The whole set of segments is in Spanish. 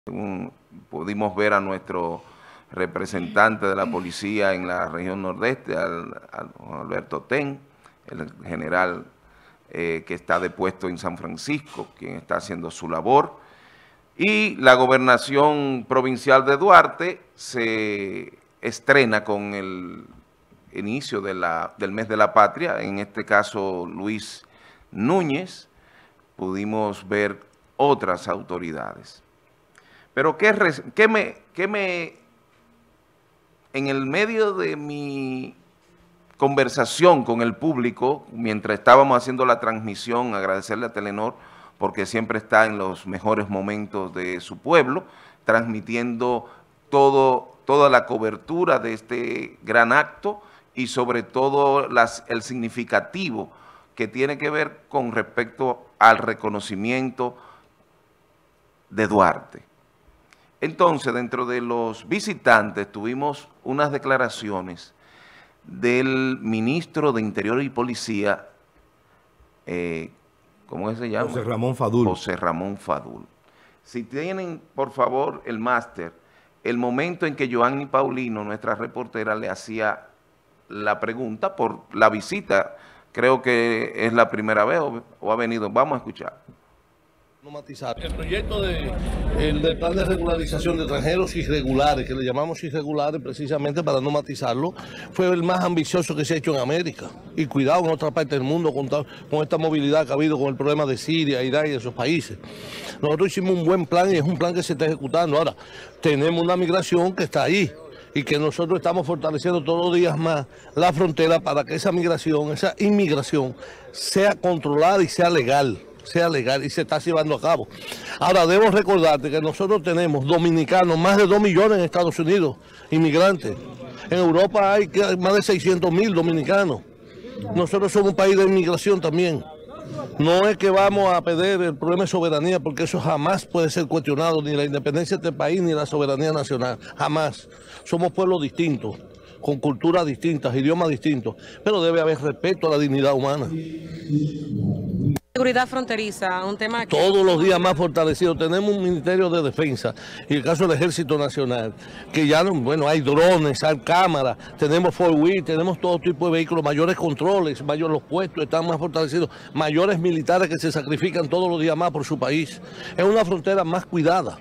Según pudimos ver a nuestro representante de la policía en la región nordeste, Alberto Ten, el general que está depuesto en San Francisco, quien está haciendo su labor, y la gobernación provincial de Duarte se estrena con el inicio del mes de la patria, en este caso Luis Núñez. Pudimos ver otras autoridades. Pero en el medio de mi conversación con el público, mientras estábamos haciendo la transmisión, agradecerle a Telenor, porque siempre está en los mejores momentos de su pueblo, transmitiendo toda la cobertura de este gran acto y sobre todo el significativo que tiene que ver con respecto al reconocimiento de Duarte. Entonces, dentro de los visitantes tuvimos unas declaraciones del ministro de Interior y Policía, ¿cómo se llama? José Ramón Fadul. José Ramón Fadul. Si tienen, por favor, el máster, el momento en que Joanny Paulino, nuestra reportera, le hacía la pregunta por la visita, creo que es la primera vez o ha venido, vamos a escuchar. El proyecto del plan de regularización de extranjeros irregulares, que le llamamos irregulares precisamente para no matizarlo, fue el más ambicioso que se ha hecho en América. Y cuidado en otra parte del mundo con esta movilidad que ha habido con el problema de Siria, Irak y esos países. Nosotros hicimos un buen plan y es un plan que se está ejecutando. Ahora, tenemos una migración que está ahí y que nosotros estamos fortaleciendo todos los días más la frontera para que esa migración, esa inmigración sea controlada y sea legal y se está llevando a cabo. Ahora, debo recordarte que nosotros tenemos dominicanos, más de 2 millones en Estados Unidos, inmigrantes. En Europa hay más de 600.000 dominicanos. Nosotros somos un país de inmigración también. No es que vamos a perder el problema de soberanía, porque eso jamás puede ser cuestionado, ni la independencia de este país, ni la soberanía nacional, jamás. Somos pueblos distintos, con culturas distintas, idiomas distintos, pero debe haber respeto a la dignidad humana. Seguridad fronteriza, un tema que... Todos los días más fortalecido. Tenemos un Ministerio de Defensa y el caso del Ejército Nacional, que ya, bueno, hay drones, hay cámaras, tenemos four-wheel, tenemos todo tipo de vehículos, mayores controles, los puestos están más fortalecidos, mayores militares que se sacrifican todos los días más por su país. Es una frontera más cuidada.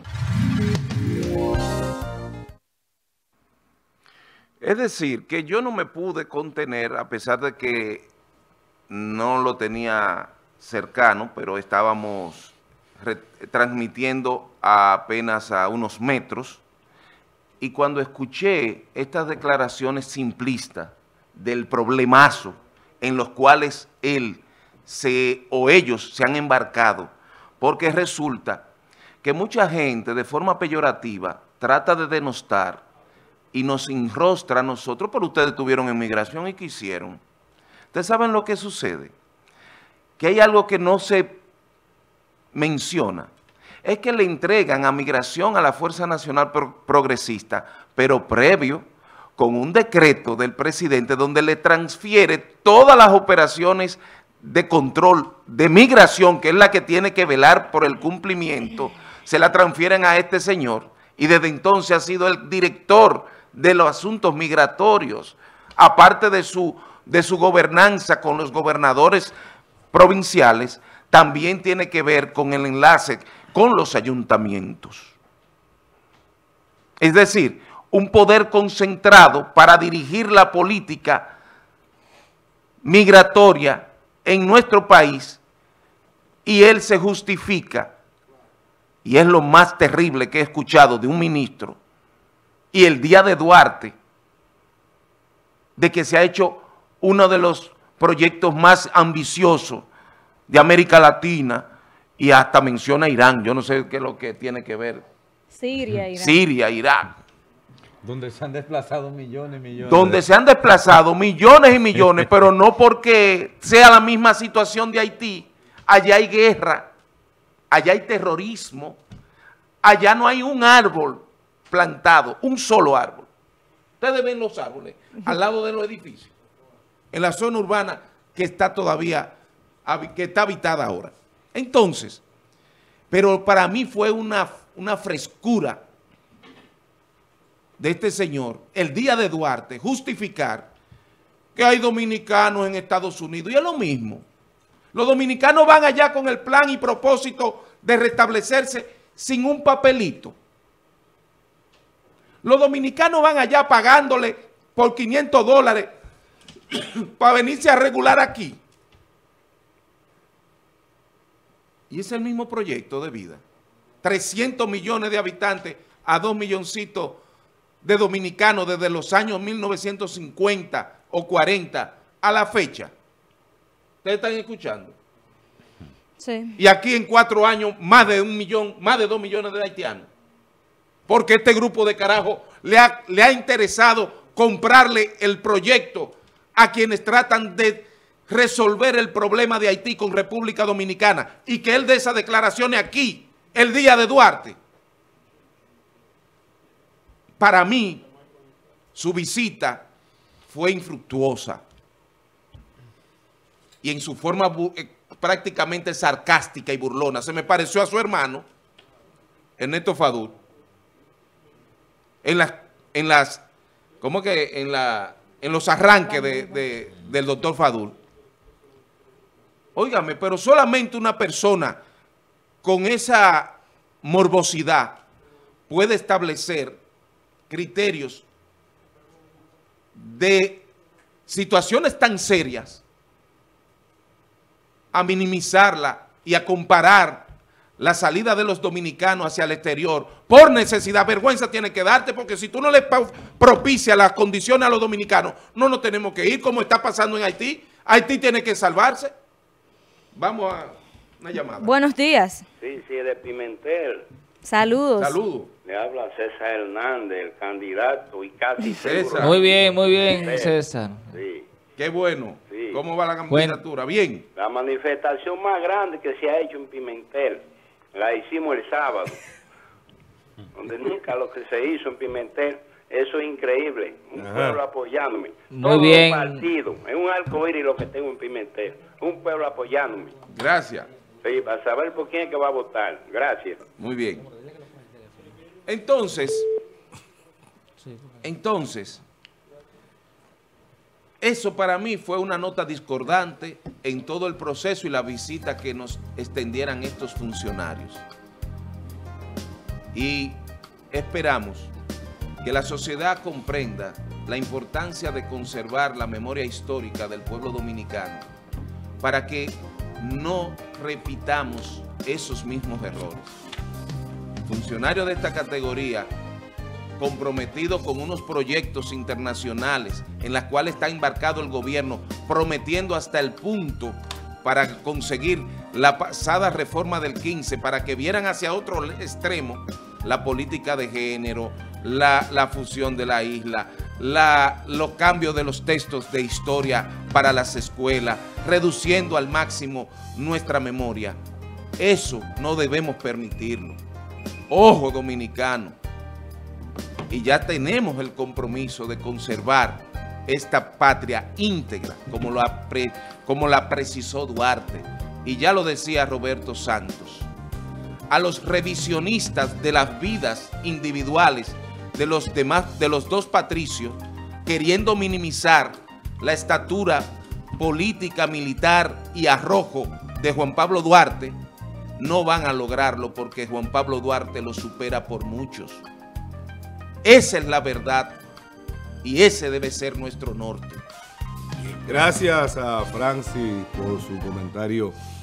Es decir, que yo no me pude contener, a pesar de que no lo tenía cercano, pero estábamos transmitiendo apenas a unos metros, y cuando escuché estas declaraciones simplistas del problemazo en los cuales ellos se han embarcado, porque resulta que mucha gente de forma peyorativa trata de denostar y nos enrostra a nosotros, pero ustedes tuvieron inmigración y ¿qué hicieron? ¿Ustedes saben lo que sucede? Que hay algo que no se menciona, es que le entregan a migración a la Fuerza Nacional Progresista, pero previo con un decreto del presidente donde le transfiere todas las operaciones de control de migración, que es la que tiene que velar por el cumplimiento, se la transfieren a este señor y desde entonces ha sido el director de los asuntos migratorios, aparte de su gobernanza con los gobernadores provinciales, también tiene que ver con el enlace con los ayuntamientos. Es decir, un poder concentrado para dirigir la política migratoria en nuestro país, y él se justifica, y es lo más terrible que he escuchado de un ministro, y el día de Duarte, de que se ha hecho uno de los proyectos más ambiciosos de América Latina, y hasta menciona Irán. Yo no sé qué es lo que tiene que ver. Siria, Irak. Donde se han desplazado millones y millones. Donde se han desplazado millones y millones, pero no porque sea la misma situación de Haití. Allá hay guerra, allá hay terrorismo, allá no hay un árbol plantado, un solo árbol. Ustedes ven los árboles al lado de los edificios, en la zona urbana que está todavía, que está habitada ahora. Entonces, pero para mí fue una una frescura de este señor, el día de Duarte, justificar que hay dominicanos en Estados Unidos, y es lo mismo. Los dominicanos van allá con el plan y propósito de restablecerse sin un papelito. Los dominicanos van allá pagándole por $500 para venirse a regular aquí. Y es el mismo proyecto de vida. 300 millones de habitantes a 2 milloncitos de dominicanos desde los años 1950 o 40 a la fecha. ¿Ustedes están escuchando? Sí. Y aquí en 4 años más de 1 millón, más de 2 millones de haitianos. Porque este grupo de carajo le ha interesado comprarle el proyecto a quienes tratan de resolver el problema de Haití con República Dominicana, y que él dé esas declaraciones aquí, el día de Duarte. Para mí, su visita fue infructuosa y en su forma prácticamente sarcástica y burlona. Se me pareció a su hermano, Ernesto Fadul, en los arranques del doctor Fadul. Óigame, pero solamente una persona con esa morbosidad puede establecer criterios de situaciones tan serias a minimizarla y a comparar la salida de los dominicanos hacia el exterior por necesidad. Vergüenza tiene que darte, porque si tú no le propicias las condiciones a los dominicanos, no nos tenemos que ir, como está pasando en Haití. Haití tiene que salvarse. Vamos a una llamada. Buenos días. Sí, de Pimentel. Saludos. Saludos. Le habla César Hernández, el candidato y casi César. seguro. Muy bien, César. Sí. Qué bueno. Sí. ¿Cómo va la candidatura? Bien. La manifestación más grande que se ha hecho en Pimentel la hicimos el sábado, donde nunca lo que se hizo en Pimentel. Eso es increíble. Un pueblo apoyándome. Muy bien. Partido. Es un arcoíris lo que tengo en Pimentel. Un pueblo apoyándome. Gracias. Sí, para saber por quién es que va a votar. Gracias. Muy bien. Entonces, eso para mí fue una nota discordante en todo el proceso y la visita que nos extendieran estos funcionarios. Y esperamos que la sociedad comprenda la importancia de conservar la memoria histórica del pueblo dominicano para que no repitamos esos mismos errores. Funcionarios de esta categoría comprometidos con unos proyectos internacionales en los cuales está embarcado el gobierno, prometiendo hasta el punto para conseguir la pasada reforma del 15, para que vieran hacia otro extremo la política de género, la fusión de la isla, los cambios de los textos de historia para las escuelas, reduciendo al máximo nuestra memoria. Eso no debemos permitirlo. Ojo, dominicano, y ya tenemos el compromiso de conservar esta patria íntegra, como la precisó Duarte, y ya lo decía Roberto Santos. A los revisionistas de las vidas individuales de los dos patricios, queriendo minimizar la estatura política, militar y arrojo de Juan Pablo Duarte, no van a lograrlo, porque Juan Pablo Duarte lo supera por muchos. Esa es la verdad y ese debe ser nuestro norte. Gracias a Francis por su comentario